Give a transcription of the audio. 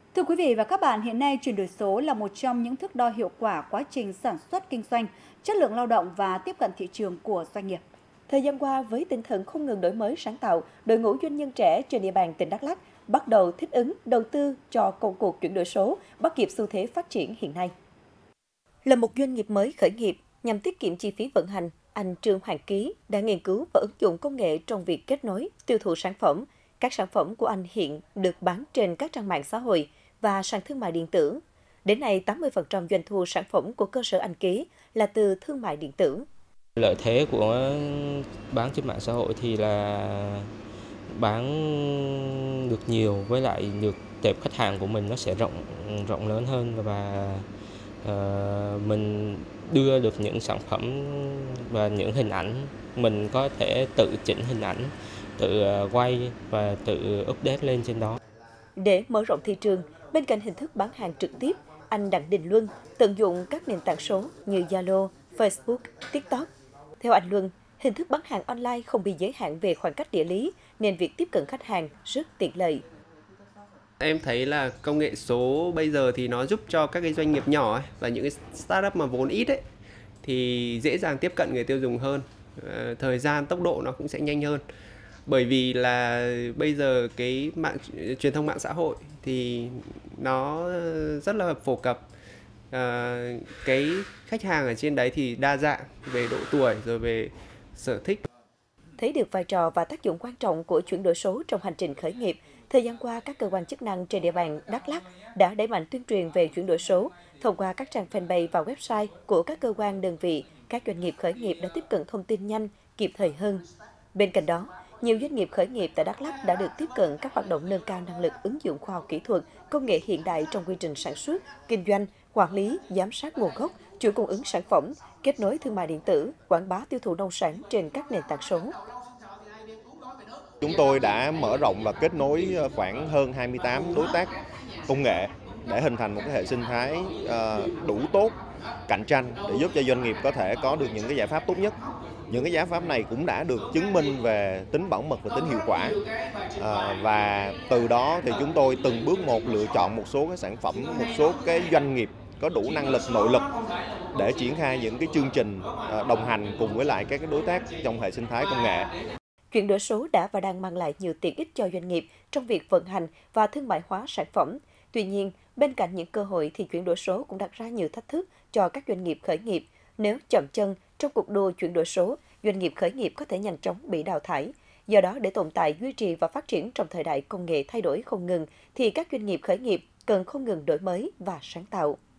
Thưa quý vị và các bạn, hiện nay chuyển đổi số là một trong những thước đo hiệu quả quá trình sản xuất kinh doanh, chất lượng lao động và tiếp cận thị trường của doanh nghiệp. Thời gian qua, với tinh thần không ngừng đổi mới sáng tạo, đội ngũ doanh nhân trẻ trên địa bàn tỉnh Đắk Lắk bắt đầu thích ứng, đầu tư cho công cuộc chuyển đổi số, bắt kịp xu thế phát triển hiện nay. Là một doanh nghiệp mới khởi nghiệp nhằm tiết kiệm chi phí vận hành, anh Trương Hoàng Ký đã nghiên cứu và ứng dụng công nghệ trong việc kết nối, tiêu thụ sản phẩm. Các sản phẩm của anh hiện được bán trên các trang mạng xã hội và sàn thương mại điện tử. Đến nay, 80% doanh thu sản phẩm của cơ sở anh Ký là từ thương mại điện tử. Lợi thế của bán trên mạng xã hội thì là bán được nhiều, với lại được tệp khách hàng của mình nó sẽ rộng rộng lớn hơn, và mình đưa được những sản phẩm và những hình ảnh, mình có thể tự chỉnh hình ảnh, tự quay và tự update lên trên đó. Để mở rộng thị trường, bên cạnh hình thức bán hàng trực tiếp, anh Đặng Đình Luân tận dụng các nền tảng số như Zalo, Facebook, TikTok. Theo anh Luân, hình thức bán hàng online không bị giới hạn về khoảng cách địa lý, nên việc tiếp cận khách hàng rất tiện lợi. Em thấy là công nghệ số bây giờ thì nó giúp cho các cái doanh nghiệp nhỏ ấy, và những cái startup mà vốn ít ấy, thì dễ dàng tiếp cận người tiêu dùng hơn. Thời gian, tốc độ nó cũng sẽ nhanh hơn. Bởi vì là bây giờ cái truyền thông mạng xã hội thì nó rất là phổ cập. Cái khách hàng ở trên đấy thì đa dạng về độ tuổi rồi về sở thích. Thấy được vai trò và tác dụng quan trọng của chuyển đổi số trong hành trình khởi nghiệp, thời gian qua các cơ quan chức năng trên địa bàn Đắk Lắk đã đẩy mạnh tuyên truyền về chuyển đổi số. Thông qua các trang fanpage và website của các cơ quan đơn vị, các doanh nghiệp khởi nghiệp đã tiếp cận thông tin nhanh, kịp thời hơn. Bên cạnh đó, nhiều doanh nghiệp khởi nghiệp tại Đắk Lắk đã được tiếp cận các hoạt động nâng cao năng lực ứng dụng khoa học kỹ thuật, công nghệ hiện đại trong quy trình sản xuất, kinh doanh, quản lý, giám sát nguồn gốc, chuỗi cung ứng sản phẩm, kết nối thương mại điện tử, quảng bá tiêu thụ nông sản trên các nền tảng số. Chúng tôi đã mở rộng và kết nối khoảng hơn 28 đối tác công nghệ để hình thành một cái hệ sinh thái đủ tốt, cạnh tranh để giúp cho doanh nghiệp có thể có được những cái giải pháp tốt nhất. Những cái giải pháp này cũng đã được chứng minh về tính bảo mật và tính hiệu quả. Và từ đó thì chúng tôi từng bước một lựa chọn một số cái sản phẩm, một số cái doanh nghiệp có đủ năng lực nội lực để triển khai những cái chương trình đồng hành cùng với lại các cái đối tác trong hệ sinh thái công nghệ. Chuyển đổi số đã và đang mang lại nhiều tiện ích cho doanh nghiệp trong việc vận hành và thương mại hóa sản phẩm. Tuy nhiên, bên cạnh những cơ hội thì chuyển đổi số cũng đặt ra nhiều thách thức cho các doanh nghiệp khởi nghiệp. Nếu chậm chân trong cuộc đua chuyển đổi số, doanh nghiệp khởi nghiệp có thể nhanh chóng bị đào thải. Do đó, để tồn tại, duy trì và phát triển trong thời đại công nghệ thay đổi không ngừng, thì các doanh nghiệp khởi nghiệp cần không ngừng đổi mới và sáng tạo.